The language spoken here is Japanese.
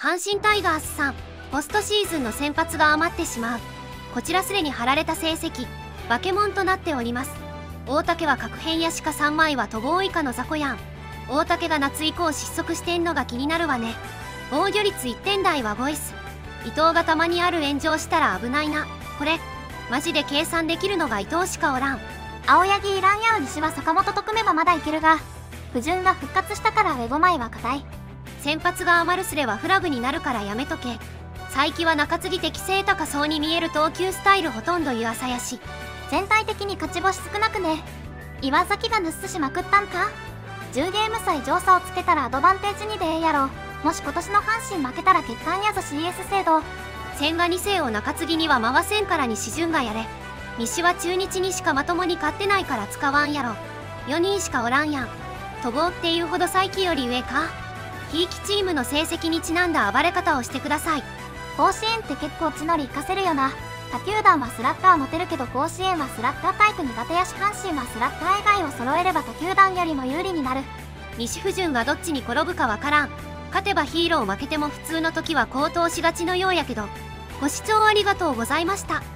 阪神タイガースさん、ポストシーズンの先発が余ってしまう。こちらすでに貼られた成績、バケモンとなっております。大竹は確変やしか3枚は飛ぼう以下の雑魚やん。大竹が夏以降失速してんのが気になるわね。防御率1点台はボイス。伊藤がたまにある炎上したら危ないな。これ、マジで計算できるのが伊藤しかおらん。 青柳いらんやろ。西は坂本と組めばまだいけるが、不純が復活したから上5枚は硬い。 先発が余るすれはフラグになるからやめとけ。才木は中継ぎ適正高そうに見える投球スタイルほとんど湯浅やし。 全体的に勝ち星少なくね。岩崎がヌスしまくったんか。10ゲーム差異上差をつけたらアドバンテージにでええやろ。もし今年の阪神負けたら欠陥やぞ CS 制度。 千賀2世を中継ぎには回せんから西潤がやれ。西は中日にしかまともに勝ってないから使わんやろ。4人しかおらんやん。飛ぼうっていうほど才木より上か。ひいきチームの成績にちなんだ暴れ方をしてください。 甲子園って結構地の利活かせるよな。他球団はスラッガー持てるけど甲子園はスラッガータイプ苦手やし、阪神はスラッガー以外を揃えれば他球団よりも有利になる。 西不純がどっちに転ぶかわからん。勝てばヒーロー負けても普通の時は高騰しがちのようやけど。ご視聴ありがとうございました。